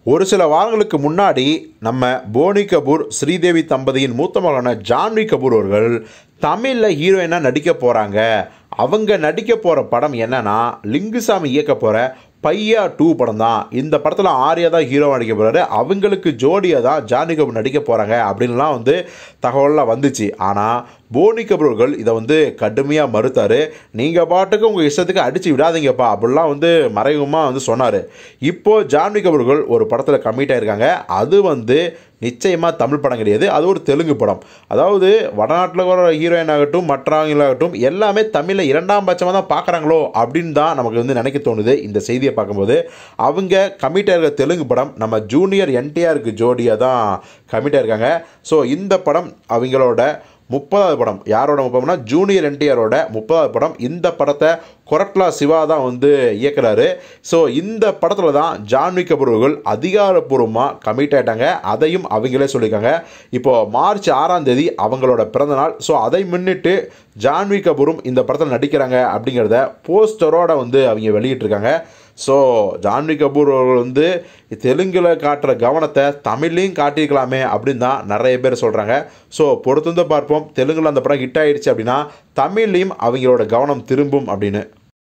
ஒரு சில வாரங்களுக்கு முன்னாடி நம்ம போனி கபூர் ஸ்ரீதேவி தம்பதியின் மூத்த மகனான ஜான்வி கபூர் அவர்கள் தமிழில் ஹீரோயினாக நடிக்க போகிறாங்க. அவங்க நடிக்க போகிற படம் என்னன்னா லிங்குசாமி இயக்க போகிற பையா 2 படம் தான். இந்த படத்தில் ஆர்யா தான் ஹீரோ நடிக்க போகிறாரு. அவங்களுக்கு ஜோடியாக தான் ஜான்வி கபூர் நடிக்க போகிறாங்க அப்படின்லாம் தகவல்லாம் வந்துச்சு. ஆனால் போனி கபூர் அவர்கள் இதை கடுமையாக மறுத்தார். நீங்கள் பாட்டுக்கு உங்கள் இஷ்டத்துக்கு அடித்து விடாதீங்கப்பா அப்படிலாம் மறைமுகமாக சொன்னார். இப்போது ஜான்வி கபூர் அவர்கள் ஒரு படத்தில் கமிட் ஆகிருக்காங்க. அது நிச்சயமாக தமிழ் படம் கிடையாது, அது ஒரு தெலுங்கு படம். அதாவது வடநாட்டில் வர ஹீரோயின் ஆகட்டும் மற்றவங்களாகட்டும் எல்லாமே தமிழில் இரண்டாம் பட்சமாக தான் பார்க்குறாங்களோ அப்படின்னு தான் நமக்கு நினைக்க தோணுது. இந்த செய்தியை பார்க்கும்போது அவங்க கமிட் ஆகிருக்க தெலுங்கு படம் நம்ம ஜூனியர் NTRக்கு ஜோடியாக தான் கமிட் ஆகிருக்காங்க. ஸோ இந்த படம் அவங்களோட 30வது படம். யாரோட 30னா ஜூனியர் NTRோட 30வது படம். இந்த படத்தை கொரட்லா சிவா தான் இயக்குறாரு. ஸோ இந்த படத்தில் தான் ஜான்வி கபூர் அவர்கள் அதிகாரப்பூர்வமாக கமிட் ஆகிட்டாங்க. அதையும் அவங்களே சொல்லியிருக்காங்க. இப்போது மார்ச் 6ஆம் தேதி அவங்களோட பிறந்தநாள். ஸோ அதை முன்னிட்டு ஜான்வி கபூரும் இந்த படத்தில் நடிக்கிறாங்க அப்படிங்கிறத போஸ்டரோட அவங்க வெளியிட்டிருக்காங்க. ஸோ ஜான்வி கபூர் அவர்கள் தெலுங்கில் காட்டுற கவனத்தை தமிழ்லையும் காட்டியிருக்கலாமே அப்படின்னு தான் நிறைய பேர் சொல்கிறாங்க. ஸோ பொறுத்து பார்ப்போம். தெலுங்கில் அந்த படம் ஹிட் ஆகிடுச்சு அப்படின்னா தமிழ்லையும் அவங்களோட கவனம் திரும்பும் அப்படின்னு.